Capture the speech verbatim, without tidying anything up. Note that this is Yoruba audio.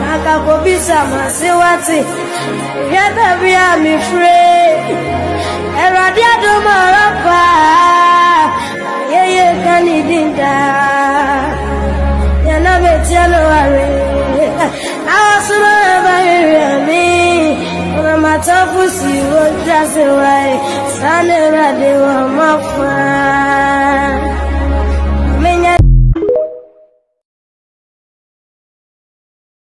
Akakobisa masiwati Yada biya mi free Eradia do marapa Yeye kanidinda Yana betiano are Awasuma bayami Una matafu si wajase wai Sane rade wa mafa